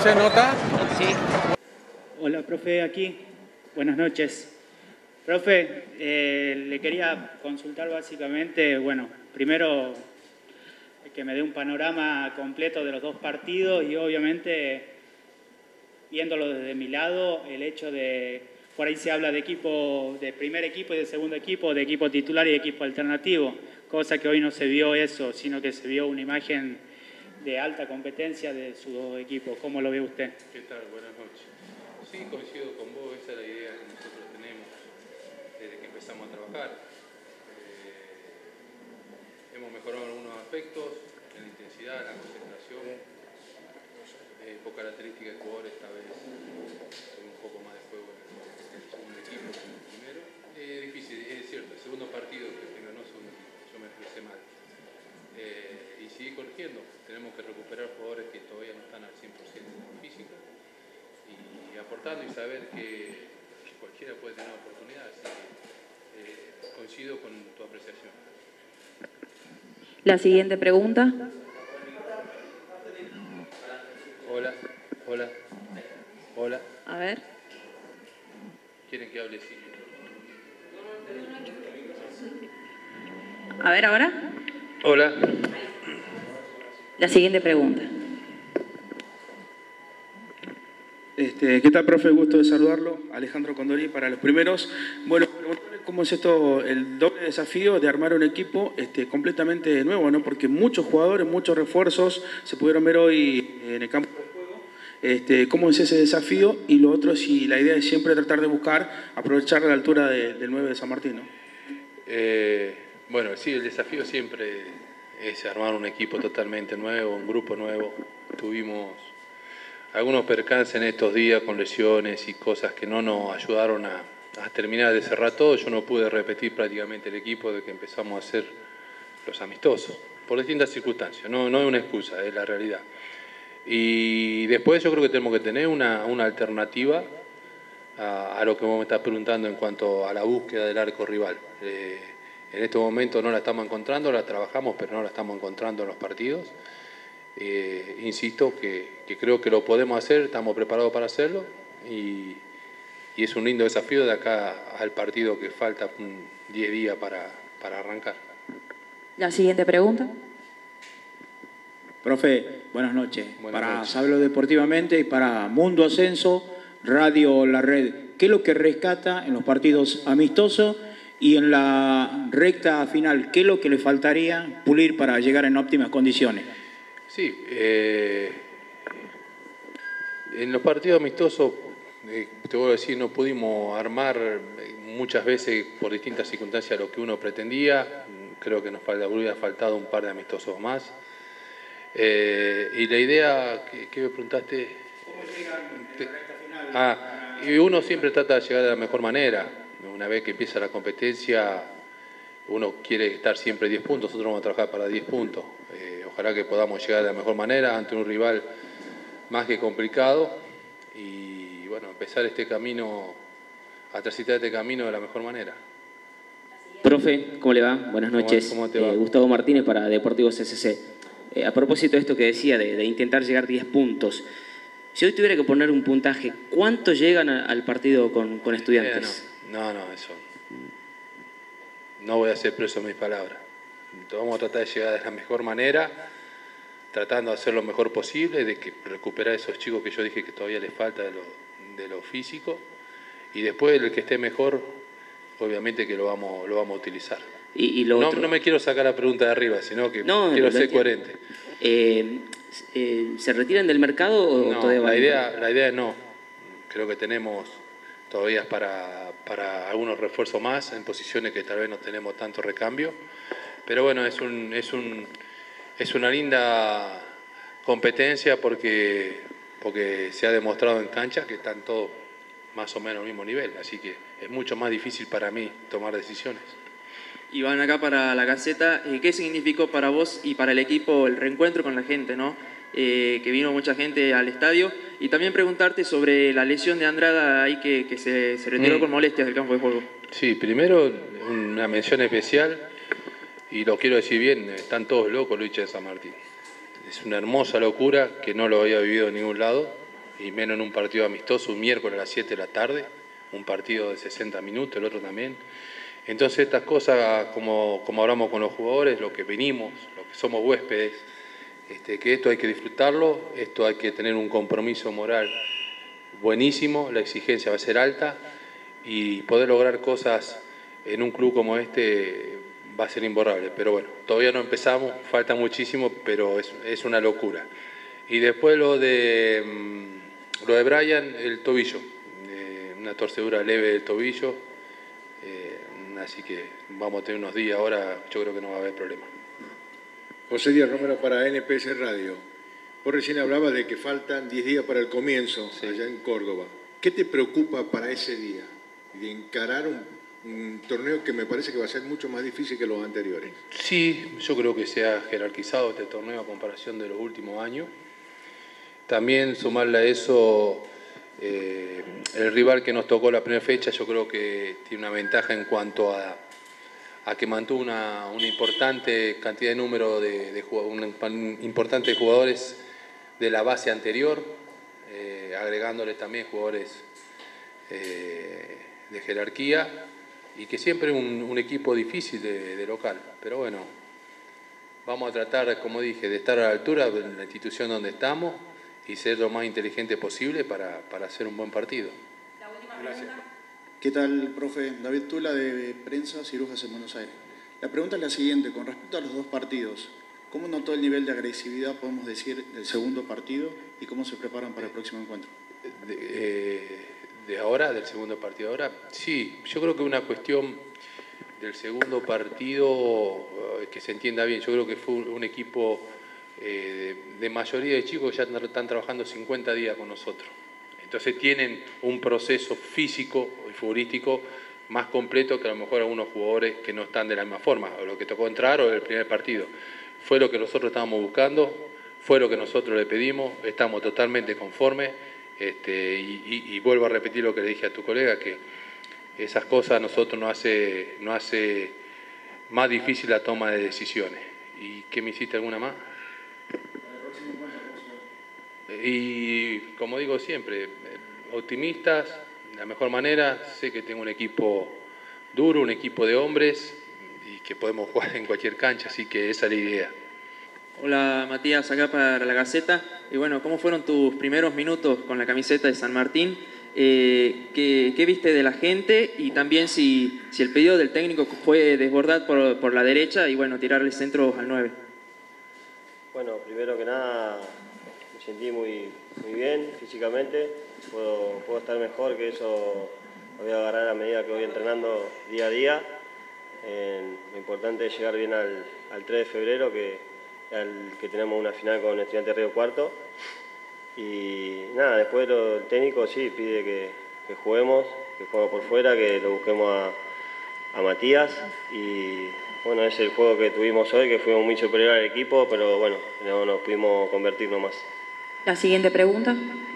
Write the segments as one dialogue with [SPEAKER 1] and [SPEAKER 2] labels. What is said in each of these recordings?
[SPEAKER 1] Profe, ¿nota?
[SPEAKER 2] Sí. Hola, profe, aquí. Buenas noches. Profe, le quería consultar básicamente, bueno, primero que me dé un panorama completo de los dos partidos y obviamente, viéndolo desde mi lado, el hecho de, por ahí se habla de equipo, de primer equipo y de segundo equipo, de equipo titular y de equipo alternativo, cosa que hoy no se vio eso, sino que se vio una imagen de alta competencia de sus dos equipos. ¿Cómo lo ve usted?
[SPEAKER 3] ¿Qué tal? Buenas noches. Sí, coincido con vos, esa es la idea que nosotros tenemos desde que empezamos a trabajar. Hemos mejorado en algunos aspectos, en la intensidad, en la concentración, por características de jugadores esta vez con un poco más de juego en el segundo equipo que en el primero. Es difícil, es cierto, el segundo partido que ganó segundo equipo, yo me expresé mal. Y seguir corrigiendo, tenemos que recuperar jugadores que todavía no están al 100% físico y aportando y saber que cualquiera puede tener oportunidad, así que coincido con tu apreciación.
[SPEAKER 4] La siguiente pregunta.
[SPEAKER 3] Hola, hola, hola.
[SPEAKER 4] A ver.
[SPEAKER 3] ¿Quieren que hable así?
[SPEAKER 4] A ver, ahora.
[SPEAKER 3] Hola.
[SPEAKER 4] La siguiente pregunta.
[SPEAKER 5] ¿Qué tal, profe? Gusto de saludarlo. Alejandro Condori para los primeros. Bueno, preguntarle cómo es esto, el doble desafío de armar un equipo completamente nuevo, ¿no? Porque muchos jugadores, muchos refuerzos se pudieron ver hoy en el campo de juego. ¿Cómo es ese desafío? Y lo otro, si la idea es siempre tratar de buscar aprovechar la altura del 9 de San Martín, ¿no?
[SPEAKER 3] Bueno, sí, el desafío siempre es armar un equipo totalmente nuevo, un grupo nuevo. Tuvimos algunos percances en estos días con lesiones y cosas que no nos ayudaron a terminar de cerrar todo. Yo no pude repetir prácticamente el equipo de que empezamos a hacer los amistosos, por distintas circunstancias. No es una excusa, es la realidad. Y después yo creo que tenemos que tener una alternativa a lo que vos me estás preguntando en cuanto a la búsqueda del arco rival. En este momento no la estamos encontrando, la trabajamos, pero no la estamos encontrando en los partidos. Insisto que creo que lo podemos hacer, estamos preparados para hacerlo y es un lindo desafío de acá al partido que falta 10 días para arrancar.
[SPEAKER 4] La siguiente pregunta.
[SPEAKER 6] Profe, buenas noches.
[SPEAKER 3] Buenas noches.
[SPEAKER 6] Hablo deportivamente y para Mundo Ascenso, Radio La Red, ¿qué es lo que rescata en los partidos amistosos y en la recta final? ¿Qué es lo que le faltaría pulir para llegar en óptimas condiciones?
[SPEAKER 3] Sí, en los partidos amistosos, te voy a decir, no pudimos armar muchas veces por distintas circunstancias lo que uno pretendía. Creo que nos hubiera faltado un par de amistosos más. Y la idea, ¿qué me preguntaste?
[SPEAKER 6] ¿Cómo llegan en la recta final?
[SPEAKER 3] Y uno siempre trata de llegar de la mejor manera. Una vez que empieza la competencia, uno quiere estar siempre 10 puntos, nosotros vamos a trabajar para 10 puntos. Ojalá que podamos llegar de la mejor manera ante un rival más que complicado y bueno, empezar este camino, a transitar este camino de la mejor manera.
[SPEAKER 7] Profe, ¿cómo le va? Buenas noches.
[SPEAKER 3] ¿Cómo te va?
[SPEAKER 7] Gustavo Martínez para Deportivo CCC. A propósito de esto que decía, de intentar llegar 10 puntos, si hoy tuviera que poner un puntaje, ¿cuánto llegan al partido con Estudiantes?
[SPEAKER 3] No, eso. No voy a hacer preso mis palabras. Vamos a tratar de llegar de la mejor manera, tratando de hacer lo mejor posible, de que recuperar esos chicos que yo dije que todavía les falta de lo físico, y después el que esté mejor, obviamente que lo vamos a utilizar.
[SPEAKER 7] Y lo otro...
[SPEAKER 3] No me quiero sacar la pregunta de arriba, sino que quiero ser
[SPEAKER 7] entiendo.
[SPEAKER 3] coherente.
[SPEAKER 7] ¿Se retiran del mercado o
[SPEAKER 3] No,
[SPEAKER 7] todavía
[SPEAKER 3] la idea no. Creo que tenemos todavía para algunos refuerzos más en posiciones que tal vez no tenemos tanto recambio. Pero bueno, es una linda competencia porque se ha demostrado en cancha que están todos más o menos al mismo nivel. Así que es mucho más difícil para mí tomar decisiones.
[SPEAKER 8] Iván, acá para la Gaceta, ¿qué significó para vos y para el equipo el reencuentro con la gente, ¿no? Que vino mucha gente al estadio, y también preguntarte sobre la lesión de Andrada ahí que se retiró con molestias del campo de juego.
[SPEAKER 3] Sí, primero una mención especial, y lo quiero decir bien, están todos locos los hinchas de San Martín. Es una hermosa locura que no lo había vivido en ningún lado. y menos en un partido amistoso, un miércoles a las 7 de la tarde, un partido de 60 minutos, el otro también. Entonces estas cosas, como hablamos con los jugadores, lo que venimos, lo que somos huéspedes, que esto hay que disfrutarlo, esto hay que tener un compromiso moral buenísimo, la exigencia va a ser alta y poder lograr cosas en un club como este va a ser imborrable. Pero bueno, todavía no empezamos, falta muchísimo, pero es una locura. Y después lo de Brian, el tobillo, una torcedura leve del tobillo, así que vamos a tener unos días ahora, yo creo que no va a haber problema.
[SPEAKER 1] José Díaz Romero para NPS Radio. Vos recién hablabas de que faltan 10 días para el comienzo, sí, allá en Córdoba. ¿Qué te preocupa para ese día? De encarar un torneo que me parece que va a ser mucho más difícil que los anteriores.
[SPEAKER 3] Sí, yo creo que se ha jerarquizado este torneo a comparación de los últimos años. También sumarle a eso el rival que nos tocó la primera fecha, yo creo que tiene una ventaja en cuanto a que mantuvo una importante cantidad de número importantes jugadores de la base anterior, agregándole también jugadores de jerarquía, y que siempre un equipo difícil de local. Pero bueno, vamos a tratar, como dije, de estar a la altura de la institución donde estamos y ser lo más inteligente posible para hacer un buen partido.
[SPEAKER 1] Gracias.
[SPEAKER 9] ¿Qué tal, profe? David Tula, de Prensa, Cirujas en Buenos Aires. La pregunta es la siguiente, con respecto a los dos partidos, ¿cómo notó el nivel de agresividad, podemos decir, del segundo partido y cómo se preparan para el próximo encuentro?
[SPEAKER 3] De ahora, del segundo partido ahora, sí, yo creo que una cuestión del segundo partido, que se entienda bien, yo creo que fue un equipo de mayoría de chicos que ya están trabajando 50 días con nosotros. Entonces tienen un proceso físico y futbolístico más completo que a lo mejor algunos jugadores que no están de la misma forma, o lo que tocó entrar o del primer partido. Fue lo que nosotros estábamos buscando, fue lo que nosotros le pedimos, estamos totalmente conformes, y vuelvo a repetir lo que le dije a tu colega, que esas cosas a nosotros nos hace más difícil la toma de decisiones. ¿Y qué me hiciste alguna más? Y como digo siempre, optimistas, de la mejor manera, sé que tengo un equipo duro, un equipo de hombres y que podemos jugar en cualquier cancha, así que esa es la idea.
[SPEAKER 8] Hola Matías, acá para la Gaceta. Y bueno, ¿cómo fueron tus primeros minutos con la camiseta de San Martín? ¿Qué viste de la gente? Y también si el pedido del técnico fue desbordar por la derecha y bueno, tirarle centros al 9.
[SPEAKER 10] Bueno, primero que nada me sentí muy bien físicamente, puedo estar mejor, que eso lo voy a agarrar a medida que voy entrenando día a día. Lo importante es llegar bien al 3 de febrero, que tenemos una final con Estudiantes Río Cuarto. Y nada, después el técnico sí pide que juguemos por fuera, que lo busquemos a Matías. Y bueno, es el juego que tuvimos hoy, que fuimos muy superior al equipo, pero bueno, no nos pudimos convertir nomás.
[SPEAKER 4] La siguiente pregunta.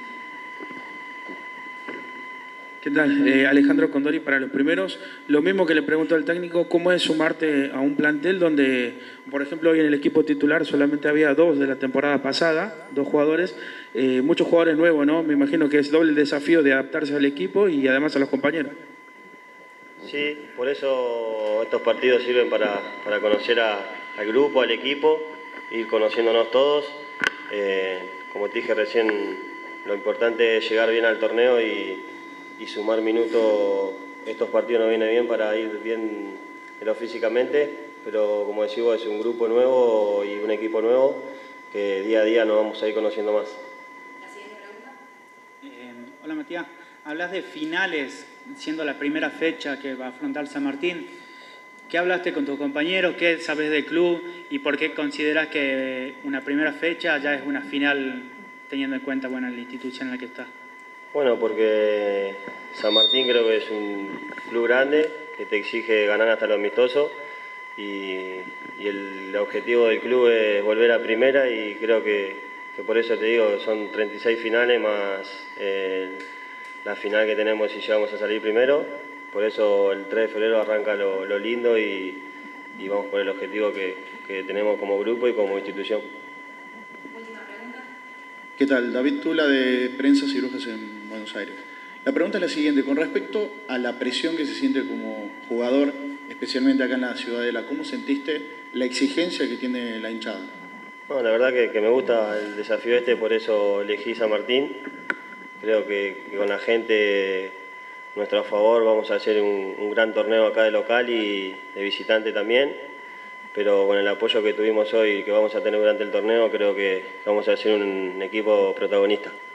[SPEAKER 5] ¿Qué tal? Alejandro Condori para los primeros. Lo mismo que le pregunto al técnico, ¿cómo es sumarte a un plantel donde, por ejemplo, hoy en el equipo titular solamente había 2 de la temporada pasada, 2 jugadores, muchos jugadores nuevos, ¿no? Me imagino que es doble el desafío de adaptarse al equipo y además a los compañeros.
[SPEAKER 10] Sí, por eso estos partidos sirven para conocer al grupo, al equipo, ir conociéndonos todos. Como te dije recién, lo importante es llegar bien al torneo y sumar minutos. Estos partidos nos vienen bien para ir bien físicamente, pero como decimos, es un grupo nuevo y un equipo nuevo que día a día nos vamos a ir conociendo más.
[SPEAKER 4] La siguiente pregunta.
[SPEAKER 2] Hola Matías, hablas de finales, siendo la primera fecha que va a afrontar San Martín. ¿Qué hablaste con tus compañeros? ¿Qué sabes del club? ¿Y por qué consideras que una primera fecha ya es una final, teniendo en cuenta la institución en la que está?
[SPEAKER 10] Bueno, porque San Martín creo que es un club grande que te exige ganar hasta lo amistoso y el objetivo del club es volver a primera, y creo que por eso te digo, son 36 finales más la final que tenemos si llegamos a salir primero. Por eso el 3 de febrero arranca lo lindo y vamos por el objetivo que tenemos como grupo y como institución.
[SPEAKER 4] Última pregunta.
[SPEAKER 9] ¿Qué tal? David Tula de Prensa Cirujas en Buenos Aires. La pregunta es la siguiente, con respecto a la presión que se siente como jugador, especialmente acá en la Ciudadela, ¿cómo sentiste la exigencia que tiene la hinchada?
[SPEAKER 10] Bueno, la verdad que me gusta el desafío por eso elegí San Martín. Creo que con la gente nuestro a favor vamos a hacer un gran torneo acá de local y de visitante también. Pero con el apoyo que tuvimos hoy y que vamos a tener durante el torneo, creo que vamos a ser un equipo protagonista.